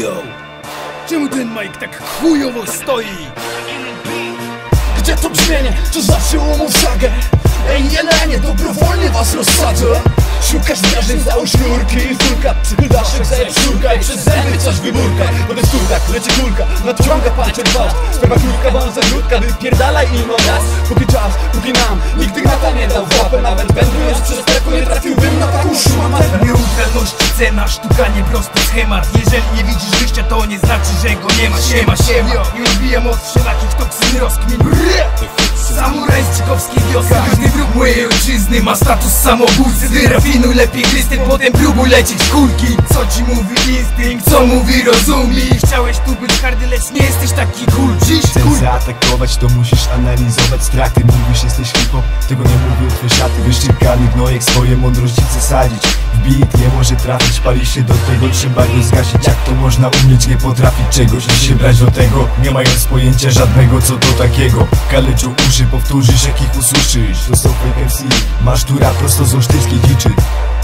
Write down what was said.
Yo, czemu ten mic tak chujowo stoi? Gdzie to brzmienie? To zaczęło mu sagę. Ej, jelenie, dobrowolnie was rozsadzę. Szukasz wrażeń, załóż sznurki i furka. Przychylasz się szurka i przez zęby coś wyburka. Po tych turkach leci kulka, nadciąga pancer was. Sperma krótka, wąsa krótka, wypierdalaj im od nas. Póki czas, póki nam, nigdy na nie dał w łapę. Nawet wędrując przez peku nie trafiłbym na taką szmamatę. Neutralności cena, sztuka nie prosty schemat. Jeżeli nie widzisz wyjścia, to nie znaczy, że go nie ma. Siema, i odbijam od wszelakich toksyn rozkmin. Samuraj z czykowskiej wiosny. Każdy wróg mojej ojczyzny ma status samobójcy. Wyrafinuj lepiej glistyn, potem próbuj lecieć kulki. Co ci mówi instynkt, co mówi rozum? Chciałeś tu być hardy, lecz nie jesteś taki cool. Dziś chcesz zaatakować, to musisz analizować straty. Mówisz, jesteś hip-hop, tego nie mówią twoje szaty. Wyszczykany gnojek, swoje mądrości chce sadzić. Beat nie może trafić, pali się do tego, trzeba go zgasić. Jak to można umieć, nie potrafić czegoś i się brać do tego, nie mając pojęcia żadnego, co to takiego. Kaleczą uszy, powtórzysz, jak ich usłyszysz. To są fake MC, masz tu rap prosto z olsztyńskiej dziczy.